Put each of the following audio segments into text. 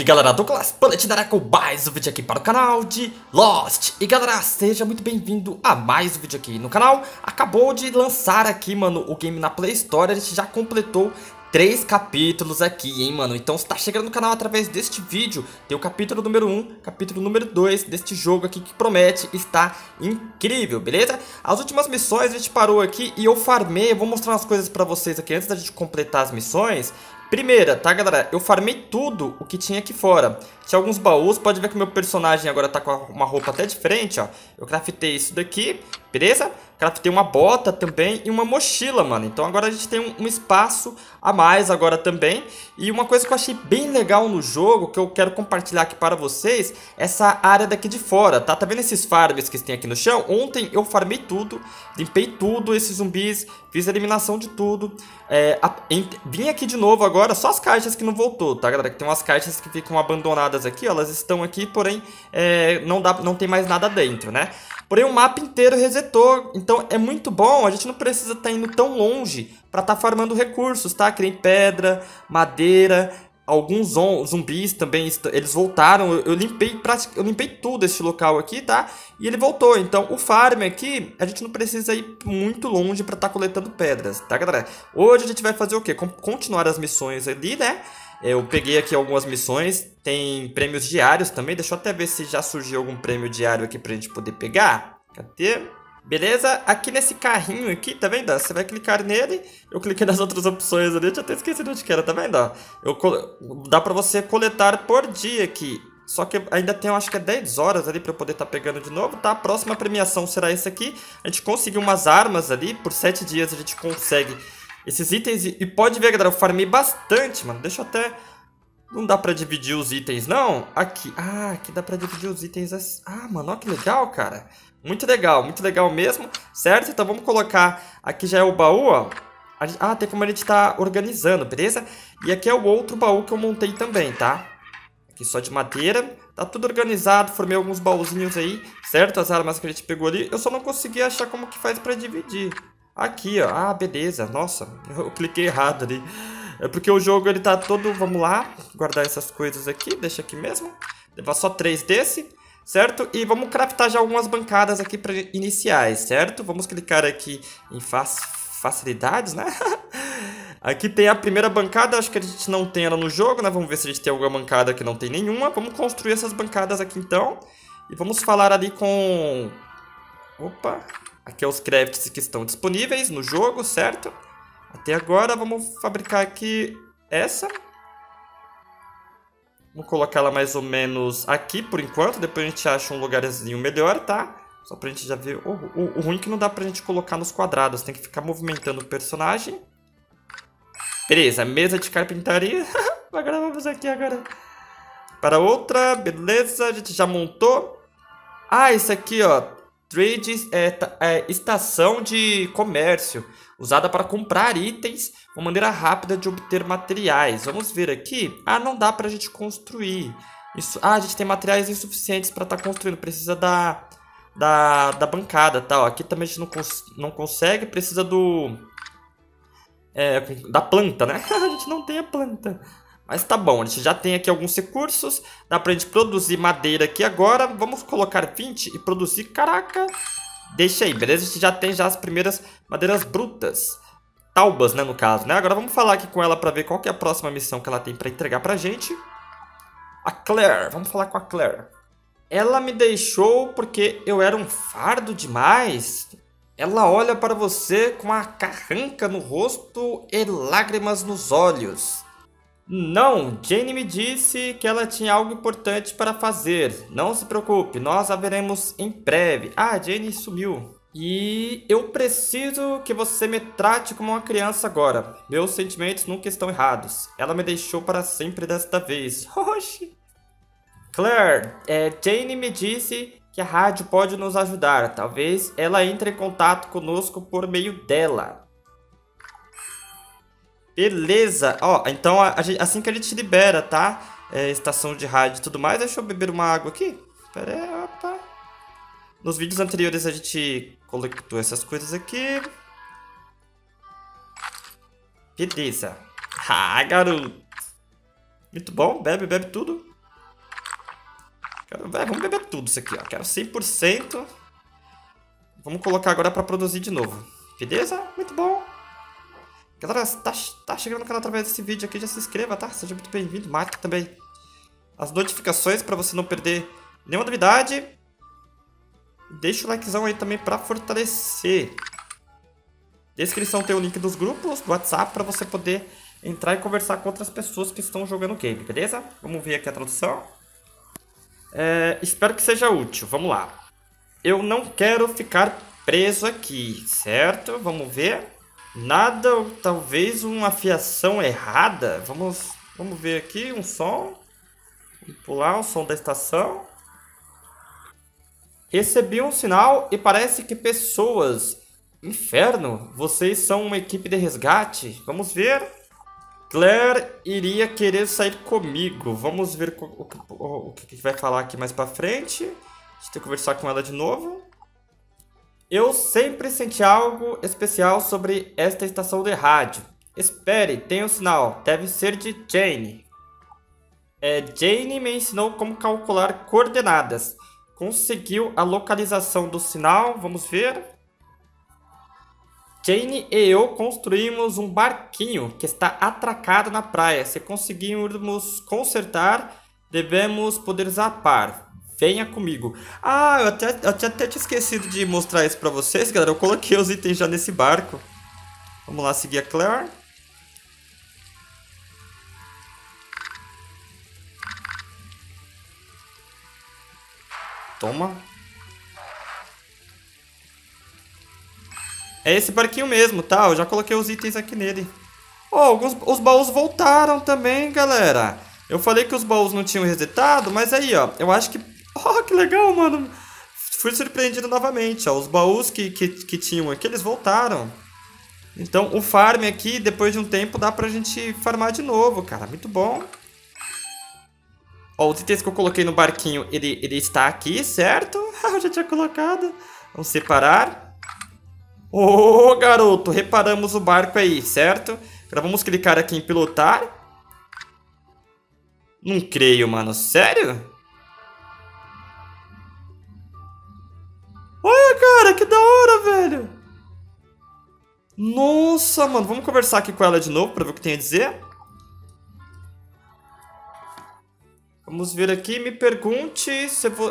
Salve galera, Douglas Platinará com mais um vídeo aqui para o canal de Lost. E galera, seja muito bem-vindo a mais um vídeo aqui no canal. Acabou de lançar aqui, mano, o game na Play Store. A gente já completou 3 capítulos aqui, hein, mano. Então se tá chegando no canal através deste vídeo, tem o capítulo número 1, capítulo número 2 deste jogo aqui que promete estar incrível, beleza? As últimas missões a gente parou aqui e eu farmei. Eu vou mostrar umas coisas pra vocês aqui antes da gente completar as missões. Primeira, tá galera, eu farmei tudo o que tinha aqui fora. Tinha alguns baús, pode ver que o meu personagem agora tá com uma roupa até diferente, ó. Eu craftei isso daqui, beleza? Craftei uma bota também e uma mochila, mano. Então agora a gente tem um espaço a mais agora também. E uma coisa que eu achei bem legal no jogo, que eu quero compartilhar aqui para vocês, essa área daqui de fora, tá? Tá vendo esses farms que tem aqui no chão? Ontem eu farmei tudo, limpei tudo, esses zumbis, fiz a eliminação de tudo. Vim aqui de novo agora, só as caixas que não voltou, tá galera? Tem umas caixas que ficam abandonadas aqui, ó, elas estão aqui, porém não tem mais nada dentro, né? Porém o mapa inteiro resetou, então é muito bom, a gente não precisa estar indo tão longe para estar farmando recursos, tá? Que nem pedra, madeira, alguns zumbis também, eles voltaram, eu limpei tudo esse local aqui, tá? E ele voltou, então o farm aqui, a gente não precisa ir muito longe para estar coletando pedras, tá galera? Hoje a gente vai fazer o quê? Continuar as missões ali, né? Eu peguei aqui algumas missões, tem prêmios diários também, deixa eu até ver se já surgiu algum prêmio diário aqui pra gente poder pegar. Cadê? Beleza, aqui nesse carrinho aqui, tá vendo? Você vai clicar nele, eu cliquei nas outras opções ali, eu tinha até esquecido onde que era, tá vendo? Dá pra você coletar por dia aqui, só que ainda tem, eu acho que é 10 horas ali pra eu poder estar pegando de novo, tá? A próxima premiação será essa aqui, a gente conseguiu umas armas ali, por 7 dias a gente consegue esses itens, e pode ver, galera, eu farmei bastante, mano. Deixa eu até... Não dá pra dividir os itens, não? Aqui, aqui dá pra dividir os itens assim. Mano, olha que legal, cara. Muito legal mesmo, certo? Então vamos colocar, aqui já é o baú, ó. Tem como a gente tá organizando, beleza? E aqui é o outro baú que eu montei também, tá? Aqui só de madeira, tá tudo organizado, formei alguns baúzinhos aí, certo? As armas que a gente pegou ali, eu só não consegui achar como que faz pra dividir. Aqui, ó. Beleza. Nossa, eu cliquei errado ali. É porque o jogo, ele tá todo... Vamos lá, guardar essas coisas aqui. Deixa aqui mesmo. Levar só 3 desse, certo? E vamos craftar já algumas bancadas aqui para iniciais, certo? Vamos clicar aqui em facilidades, né? Aqui tem a primeira bancada. Acho que a gente não tem ela no jogo, né? Vamos ver se a gente tem alguma bancada que não tem nenhuma. Vamos construir essas bancadas aqui, então. E vamos falar ali com... Opa... Aqui é os crafts que estão disponíveis no jogo, certo? Até agora vamos fabricar aqui essa. Vamos colocar ela mais ou menos aqui por enquanto. Depois a gente acha um lugarzinho melhor, tá? Só pra gente já ver. O ruim é que não dá pra gente colocar nos quadrados. Tem que ficar movimentando o personagem. Beleza, mesa de carpintaria. Agora vamos aqui agora para outra. Beleza, a gente já montou. Isso aqui, ó. Trade estação de comércio, usada para comprar itens, uma maneira rápida de obter materiais. Vamos ver aqui. Não dá para a gente construir. Isso, a gente tem materiais insuficientes para estar construindo. Precisa da bancada, tá? Aqui também a gente não consegue. Precisa da planta, né? A gente não tem a planta. Mas tá bom, a gente já tem aqui alguns recursos. Dá pra gente produzir madeira aqui agora. Vamos colocar 20 e produzir. Caraca! Deixa aí, beleza? A gente já tem as primeiras madeiras brutas. Taubas, né, no caso, né? Agora vamos falar aqui com ela pra ver qual que é a próxima missão que ela tem pra entregar pra gente. A Claire. Vamos falar com a Claire. Ela me deixou porque eu era um fardo demais. Ela olha para você com uma carranca no rosto e lágrimas nos olhos. Não, Jane me disse que ela tinha algo importante para fazer. Não se preocupe, nós a veremos em breve. Jane sumiu. E eu preciso que você me trate como uma criança agora. Meus sentimentos nunca estão errados. Ela me deixou para sempre desta vez. Oxi. Claire, Jane me disse que a rádio pode nos ajudar. Talvez ela entre em contato conosco por meio dela. Beleza, então assim que a gente libera, tá? Estação de rádio e tudo mais. Deixa eu beber uma água aqui. Pera aí, opa. Nos vídeos anteriores a gente coletou essas coisas aqui. Beleza. Garoto. Muito bom, bebe tudo. Vamos beber tudo isso aqui, ó. Quero 100%. Vamos colocar agora pra produzir de novo. Beleza? Muito bom. Galera, tá chegando no canal através desse vídeo aqui, já se inscreva, tá? Seja muito bem-vindo. Marque também as notificações pra você não perder nenhuma novidade. Deixa o likezão aí também pra fortalecer. Descrição tem o link dos grupos do WhatsApp pra você poder entrar e conversar com outras pessoas que estão jogando o game, beleza? Vamos ver aqui a tradução. Espero que seja útil. Vamos lá. Eu não quero ficar preso aqui, certo? Vamos ver. Nada ou talvez uma afiação errada. Vamos ver aqui um som. Vou pular o som da estação. Recebi um sinal e parece que pessoas... Inferno, vocês são uma equipe de resgate? Vamos ver. Claire iria querer sair comigo. Vamos ver o que vai falar aqui mais pra frente. A gente tem que conversar com ela de novo. Eu sempre senti algo especial sobre esta estação de rádio. Espere, tem um sinal. Deve ser de Jane. Jane me ensinou como calcular coordenadas. Conseguiu a localização do sinal. Vamos ver. Jane e eu construímos um barquinho que está atracado na praia. Se conseguirmos consertar, devemos poder zapar. Venha comigo. Ah, eu até tinha esquecido de mostrar isso pra vocês, galera. Eu coloquei os itens já nesse barco. Vamos lá seguir a Claire. Toma. É esse barquinho mesmo, tá? Eu já coloquei os itens aqui nele. Oh, os baús voltaram também, galera. Eu falei que os baús não tinham resetado, mas aí, ó. Eu acho que... Oh, que legal, mano. Fui surpreendido novamente, ó. Os baús que tinham aqui, eles voltaram. Então, o farm aqui, depois de um tempo, dá pra gente farmar de novo, cara. Muito bom. Ó, os itens que eu coloquei no barquinho, ele está aqui, certo? Eu já tinha colocado. Vamos separar. Ô, garoto, reparamos o barco aí, certo? Agora vamos clicar aqui em pilotar. Não creio, mano. Sério? Olha, cara, que da hora, velho. Nossa, mano. Vamos conversar aqui com ela de novo pra ver o que tem a dizer. Vamos ver aqui. Me pergunte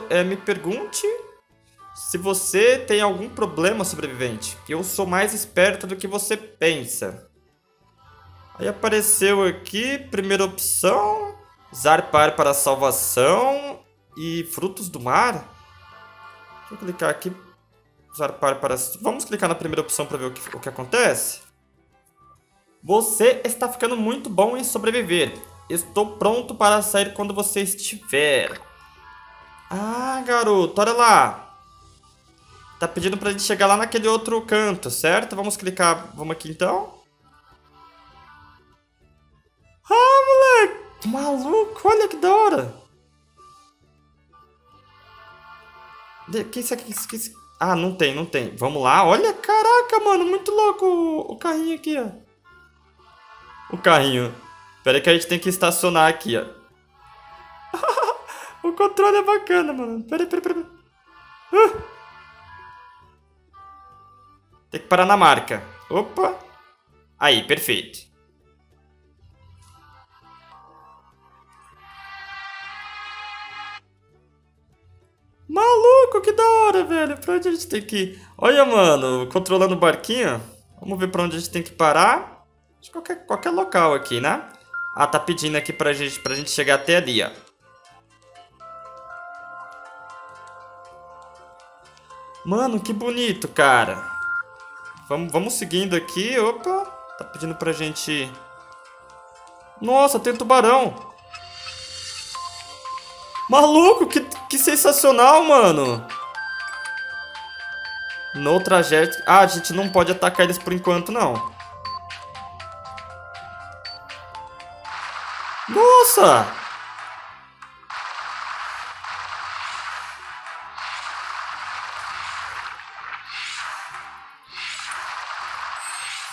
se você tem algum problema, sobrevivente. Eu sou mais esperto do que você pensa. Aí apareceu aqui, primeira opção, zarpar para a salvação e frutos do mar. Deixa eu clicar aqui, zarpar para... Vamos clicar na primeira opção para ver o que acontece. Você está ficando muito bom em sobreviver. Estou pronto para sair quando você estiver. Ah, garoto, olha lá. Tá pedindo pra gente chegar lá naquele outro canto, certo? Vamos clicar. Vamos aqui então. Ah, moleque! Maluco, olha que da hora! Que isso aqui? Ah, não tem. Vamos lá, olha, caraca, mano, muito louco o carrinho aqui, ó. O carrinho. Pera aí que a gente tem que estacionar aqui, ó. O controle é bacana, mano. Pera aí. Tem que parar na marca. Opa. Aí, perfeito. Maluco, que da hora, velho. Pra onde a gente tem que ir? Olha, mano, controlando o barquinho. Vamos ver pra onde a gente tem que parar. De qualquer local aqui, né? Ah, tá pedindo aqui pra gente chegar até ali, ó. Mano, que bonito, cara. Vamos seguindo aqui. Opa. Tá pedindo pra gente... Nossa, tem um tubarão. Maluco, que sensacional, mano. No trajeto... Ah, a gente não pode atacar eles por enquanto, não. Nossa!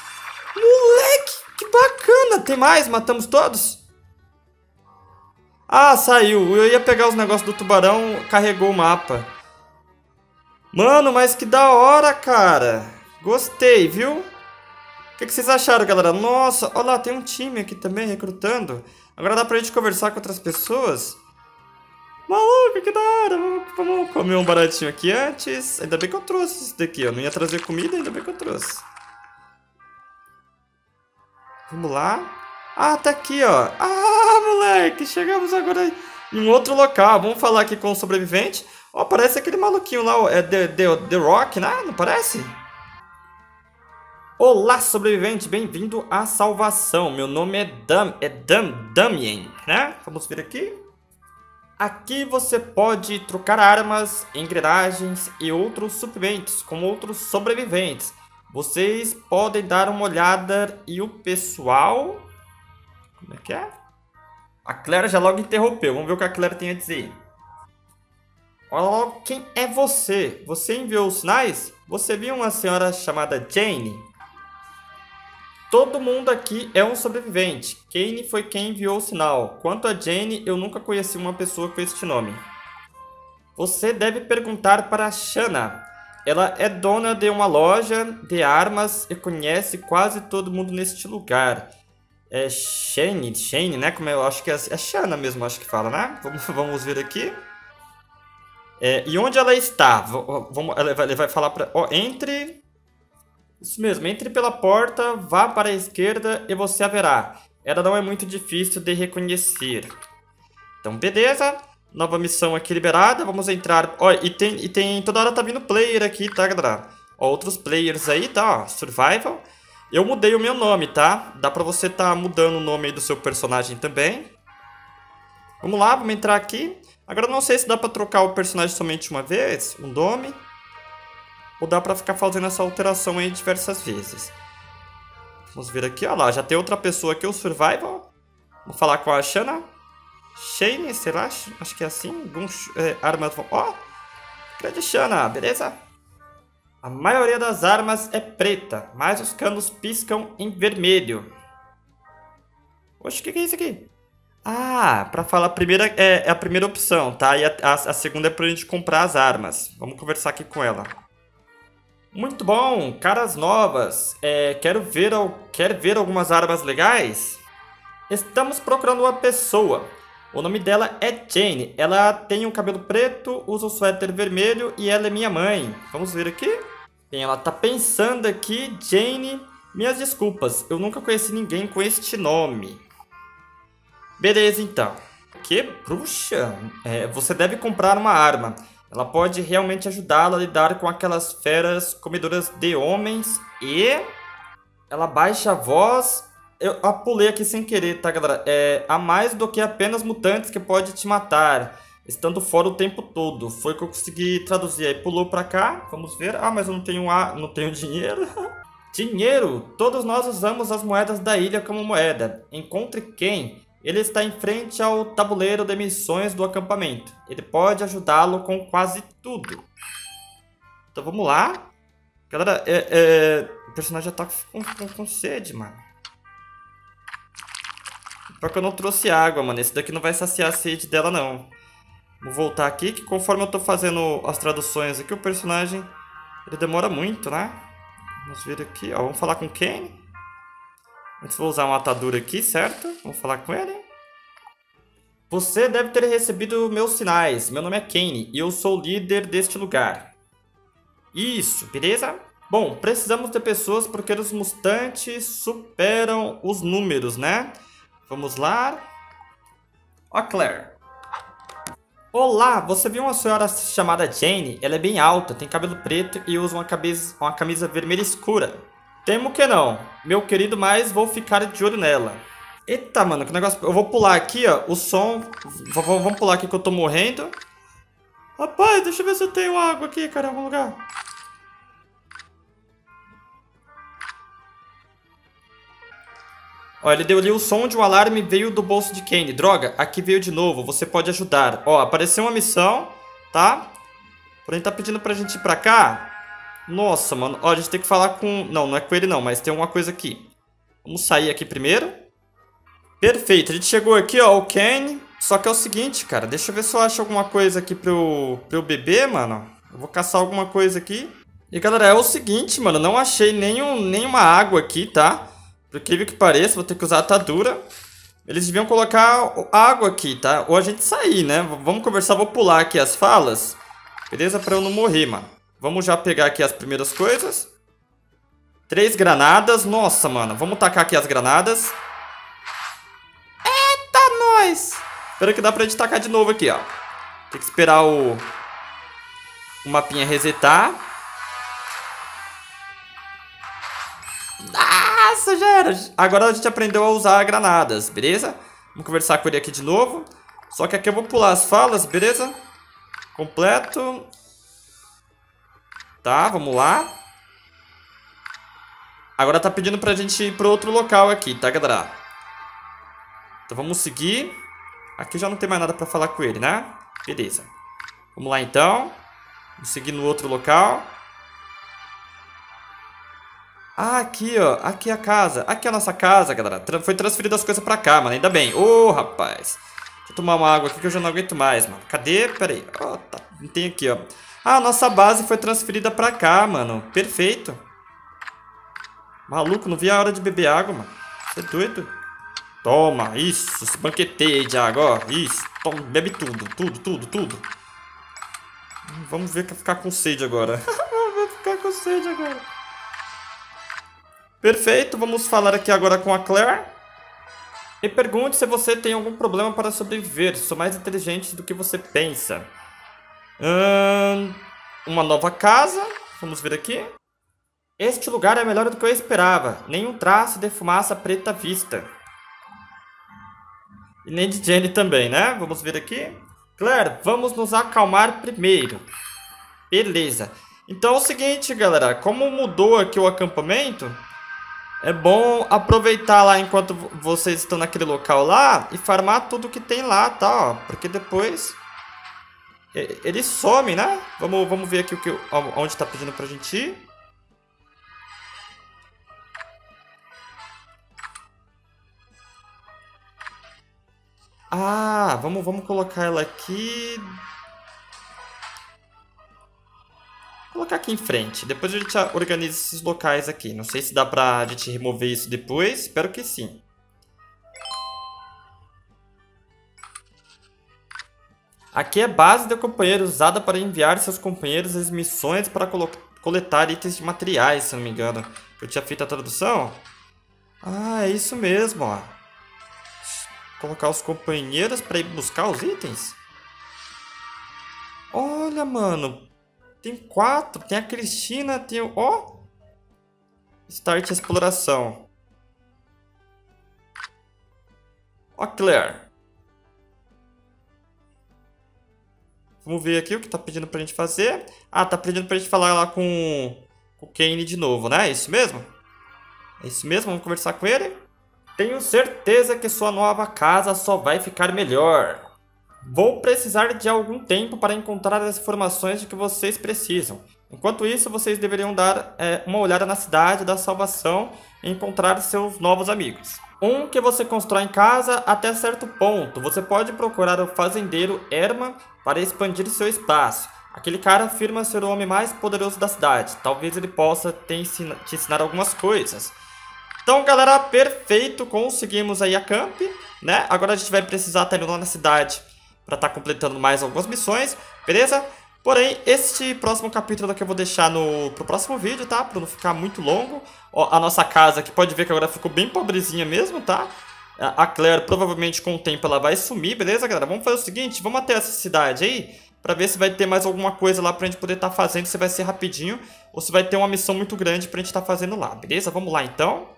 Moleque, que bacana! Tem mais? Matamos todos? Ah, saiu. Eu ia pegar os negócios do tubarão, carregou o mapa. Mano, mas que da hora, cara. Gostei, viu? O que vocês acharam, galera? Nossa, olha lá, tem um time aqui também recrutando. Agora dá pra gente conversar com outras pessoas. Maluco, que da hora. Vamos comer um baratinho aqui antes. Ainda bem que eu trouxe isso daqui, ó. Não ia trazer comida, ainda bem que eu trouxe. Vamos lá. Ah, tá aqui, ó. Ah, moleque, chegamos agora em um outro local. Vamos falar aqui com o sobrevivente. Ó, parece aquele maluquinho lá, ó. É The Rock, né? Não parece? Olá, sobrevivente, bem-vindo à salvação. Meu nome é Damien, né? Vamos ver aqui. Aqui você pode trocar armas, engrenagens e outros suprimentos com outros sobreviventes. Vocês podem dar uma olhada e o pessoal... Como é que é? A Claire já logo interrompeu. Vamos ver o que a Claire tem a dizer. Olha logo, quem é você? Você enviou os sinais? Você viu uma senhora chamada Jane? Todo mundo aqui é um sobrevivente. Kane foi quem enviou o sinal. Quanto a Jane, eu nunca conheci uma pessoa com este nome. Você deve perguntar para a Shanna. Ela é dona de uma loja de armas e conhece quase todo mundo neste lugar. É Shane, né? Como eu acho que é Shanna mesmo, acho que fala, né? Vamos ver aqui. E onde ela está? Ele vai falar para... entre... Isso mesmo, entre pela porta, vá para a esquerda e você a verá. Ela não é muito difícil de reconhecer. Então, beleza. Nova missão aqui liberada, vamos entrar. Ó, e tem toda hora tá vindo player aqui, tá, galera? Ó, outros players aí, tá, ó, Survival. Eu mudei o meu nome, tá? Dá pra você tá mudando o nome aí do seu personagem também. Vamos lá, vamos entrar aqui. Agora eu não sei se dá pra trocar o personagem somente uma vez, o nome. Ou dá pra ficar fazendo essa alteração aí diversas vezes. Vamos ver aqui, ó lá. Já tem outra pessoa aqui, o Survival. Vou falar com a Shanna. Shane, sei lá, acho que é assim. Armas. Ó, grande Shanna, beleza? A maioria das armas é preta, mas os canos piscam em vermelho. Oxe, o que é isso aqui? Ah, pra falar, a primeira é a primeira opção, tá? E a segunda é pra gente comprar as armas. Vamos conversar aqui com ela. Muito bom, caras novas. Quer ver algumas armas legais? Estamos procurando uma pessoa. O nome dela é Jane. Ela tem um cabelo preto, usa um suéter vermelho e ela é minha mãe. Vamos ver aqui. Bem, ela tá pensando aqui. Jane, minhas desculpas. Eu nunca conheci ninguém com este nome. Beleza, então. Que bruxa? Você deve comprar uma arma. Ela pode realmente ajudá-la a lidar com aquelas feras comedoras de homens e... Ela baixa a voz... Eu pulei aqui sem querer, tá, galera? Há mais do que apenas mutantes que pode te matar, estando fora o tempo todo. Foi o que eu consegui traduzir. Aí pulou pra cá, vamos ver. Ah, mas eu não tenho dinheiro. Dinheiro! Todos nós usamos as moedas da ilha como moeda. Encontre quem... Ele está em frente ao tabuleiro de missões do acampamento. Ele pode ajudá-lo com quase tudo. Então vamos lá. Galera, o personagem já tá com sede, mano. Pior que eu não trouxe água, mano. Esse daqui não vai saciar a sede dela, não. Vou voltar aqui, que conforme eu tô fazendo as traduções aqui, o personagem... Ele demora muito, né? Vamos ver aqui, ó. Vamos falar com quem? Antes vou usar uma atadura aqui, certo? Vamos falar com ele. Você deve ter recebido meus sinais. Meu nome é Kane e eu sou o líder deste lugar. Isso, beleza? Bom, precisamos de pessoas porque os mutantes superam os números, né? Vamos lá. Ó, Claire. Olá, você viu uma senhora chamada Jane? Ela é bem alta, tem cabelo preto e usa uma camisa vermelha escura. Temo que não, meu querido, mas vou ficar de olho nela. Eita, mano, que negócio... Eu vou pular aqui, ó, o som... Vamos pular aqui que eu tô morrendo. Rapaz, deixa eu ver se eu tenho água aqui, cara, em algum lugar. Ó, ele deu ali o som de um alarme veio do bolso de Kane. Droga, aqui veio de novo, você pode ajudar. Ó, apareceu uma missão, tá? Porém, tá pedindo pra gente ir pra cá. Nossa, mano. Ó, a gente tem que falar com... Não, não é com ele não, mas tem alguma coisa aqui. Vamos sair aqui primeiro. Perfeito, a gente chegou aqui, ó, o Kane. Só que é o seguinte, cara. Deixa eu ver se eu acho alguma coisa aqui pra eu beber, mano. Eu vou caçar alguma coisa aqui. E, galera, é o seguinte, mano. Não achei nenhuma água aqui, tá? Por incrível que pareça, vou ter que usar a atadura. Eles deviam colocar água aqui, tá? Ou a gente sair, né? Vamos conversar. Vou pular aqui as falas. Beleza? Pra eu não morrer, mano. Vamos já pegar aqui as primeiras coisas. 3 granadas. Nossa, mano. Vamos tacar aqui as granadas. Eita, nós! Espero que dá pra gente tacar de novo aqui, ó. Tem que esperar o mapinha resetar. Nossa, já era. Agora a gente aprendeu a usar granadas, beleza? Vamos conversar com ele aqui de novo. Só que aqui eu vou pular as falas, beleza? Completo. Tá, vamos lá. Agora tá pedindo pra gente ir pro outro local aqui, tá, galera? Então vamos seguir. Aqui já não tem mais nada pra falar com ele, né? Beleza. Vamos lá, então. Vamos seguir no outro local. Ah, aqui, ó. Aqui é a casa. Aqui é a nossa casa, galera. Foi transferido as coisas pra cá, mano. Ainda bem. Ô, rapaz. Deixa eu tomar uma água aqui que eu já não aguento mais, mano. Cadê? Pera aí. Ó, tá. Tem aqui, ó. Ah, a nossa base foi transferida pra cá, mano. Perfeito. Maluco, não vi a hora de beber água, mano. Você é doido? Toma, isso. Se banqueteia de água, ó. Isso. Toma, bebe tudo. Tudo. Vamos ver que ficar com sede agora. Vamos ficar com sede agora. Perfeito, vamos falar aqui agora com a Claire. E pergunte se você tem algum problema para sobreviver. Sou mais inteligente do que você pensa. Uma nova casa. Vamos ver aqui. Este lugar é melhor do que eu esperava. Nenhum traço de fumaça preta à vista. E nem de Jenny também, né? Vamos ver aqui. Claire, vamos nos acalmar primeiro. Beleza. Então é o seguinte, galera. Como mudou aqui o acampamento, é bom aproveitar lá enquanto vocês estão naquele local lá e farmar tudo que tem lá, tá? Ó, porque depois ele some, né? Vamos ver aqui onde tá pedindo pra gente ir. Ah, vamos colocar ela aqui. Vou colocar aqui em frente. Depois a gente organiza esses locais aqui. Não sei se dá pra gente remover isso depois. Espero que sim. Aqui é base do companheiro, usada para enviar seus companheiros às missões para coletar itens de materiais, se não me engano. Eu tinha feito a tradução? Ah, é isso mesmo, ó. Colocar os companheiros para ir buscar os itens? Olha, mano. Tem 4. Tem a Cristina, tem o... Ó! Start exploração. Ó, Claire. Vamos ver aqui o que tá pedindo pra gente fazer. Ah, tá pedindo pra gente falar lá com o Kane de novo, né? É isso mesmo? É isso mesmo? Vamos conversar com ele? Tenho certeza que sua nova casa só vai ficar melhor. Vou precisar de algum tempo para encontrar as informações de que vocês precisam. Enquanto isso, vocês deveriam dar uma olhada na cidade da salvação e encontrar seus novos amigos. Um que você constrói em casa até certo ponto. Você pode procurar o fazendeiro Herman para expandir seu espaço. Aquele cara afirma ser o homem mais poderoso da cidade. Talvez ele possa te ensinar algumas coisas. Então, galera, perfeito. Conseguimos aí a camp, né? Agora a gente vai precisar estar indo lá na cidade para estar completando mais algumas missões, beleza? Porém, este próximo capítulo aqui eu vou deixar pro próximo vídeo, tá? Para não ficar muito longo. Ó, a nossa casa aqui, pode ver que agora ficou bem pobrezinha mesmo, tá? A Claire, provavelmente, com o tempo, ela vai sumir, beleza, galera? Vamos fazer o seguinte, vamos até essa cidade aí, para ver se vai ter mais alguma coisa lá pra gente poder estar fazendo, se vai ser rapidinho, ou se vai ter uma missão muito grande pra gente estar fazendo lá, beleza? Vamos lá, então.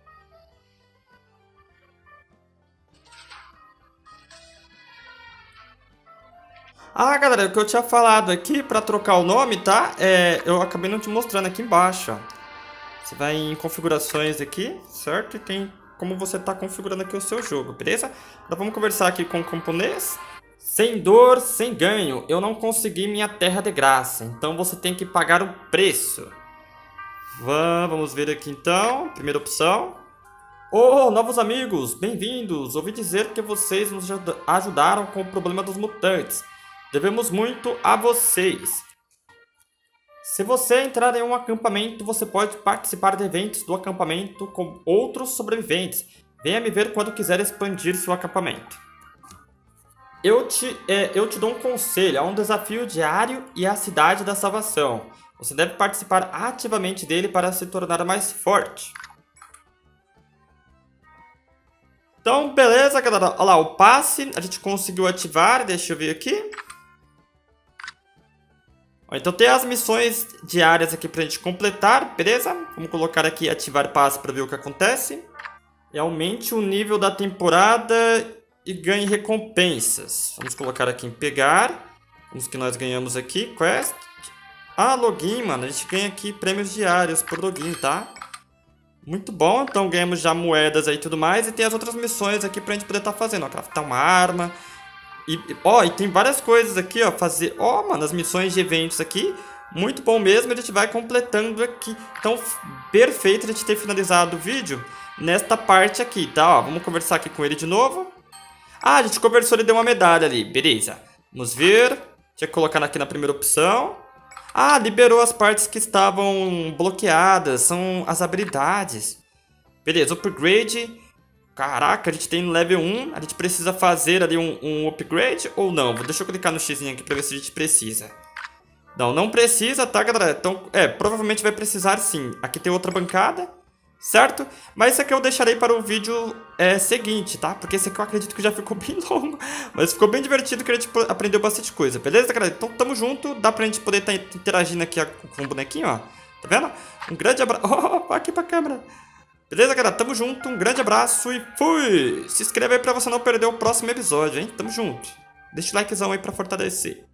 Ah, galera, o que eu tinha falado aqui pra trocar o nome, tá? Eu acabei não te mostrando aqui embaixo, ó. Você vai em configurações aqui, certo? E tem como você tá configurando aqui o seu jogo, beleza? Então vamos conversar aqui com o camponês. Sem dor, sem ganho, eu não consegui minha terra de graça, então você tem que pagar o preço. Vamos ver aqui então, primeira opção. Oh, novos amigos, bem-vindos! Ouvi dizer que vocês nos ajudaram com o problema dos mutantes. Devemos muito a vocês. Se você entrar em um acampamento, você pode participar de eventos do acampamento com outros sobreviventes. Venha me ver quando quiser expandir seu acampamento. Eu te dou um conselho, há um desafio diário e a Cidade da Salvação. Você deve participar ativamente dele para se tornar mais forte. Então, beleza, galera. Olha lá, o passe a gente conseguiu ativar. Deixa eu ver aqui. Então tem as missões diárias aqui pra gente completar, beleza? Vamos colocar aqui ativar passe para ver o que acontece. E aumente o nível da temporada e ganhe recompensas. Vamos colocar aqui em pegar. Vamos que nós ganhamos aqui, quest. Ah, login, mano. A gente ganha aqui prêmios diários por login, tá? Muito bom, então ganhamos já moedas aí e tudo mais. E tem as outras missões aqui pra gente poder estar fazendo, ó. Craftar uma arma. E tem várias coisas aqui, ó. Fazer, mano, as missões de eventos aqui. Muito bom mesmo, a gente vai completando aqui. Então, perfeito a gente ter finalizado o vídeo nesta parte aqui, tá? Ó, vamos conversar aqui com ele de novo. Ah, a gente conversou, ele deu uma medalha ali, beleza. Vamos ver. Tinha que colocar aqui na primeira opção. Ah, liberou as partes que estavam bloqueadas, são as habilidades. Beleza, upgrade. Caraca, a gente tem no level 1, a gente precisa fazer ali um upgrade ou não? Deixa eu clicar no X aqui pra ver se a gente precisa. Não, não precisa, tá, galera? Então, provavelmente vai precisar sim. Aqui tem outra bancada, certo? Mas esse aqui eu deixarei para o vídeo seguinte, tá? Porque esse aqui eu acredito que já ficou bem longo. Mas ficou bem divertido, que a gente aprendeu bastante coisa, beleza, galera? Então, tamo junto, dá pra gente poder estar interagindo aqui com o bonequinho, ó. Tá vendo? Um grande abraço. Oh, aqui pra câmera. Beleza, galera? Tamo junto, um grande abraço e fui! Se inscreve aí pra você não perder o próximo episódio, hein? Tamo junto. Deixa o likezão aí pra fortalecer.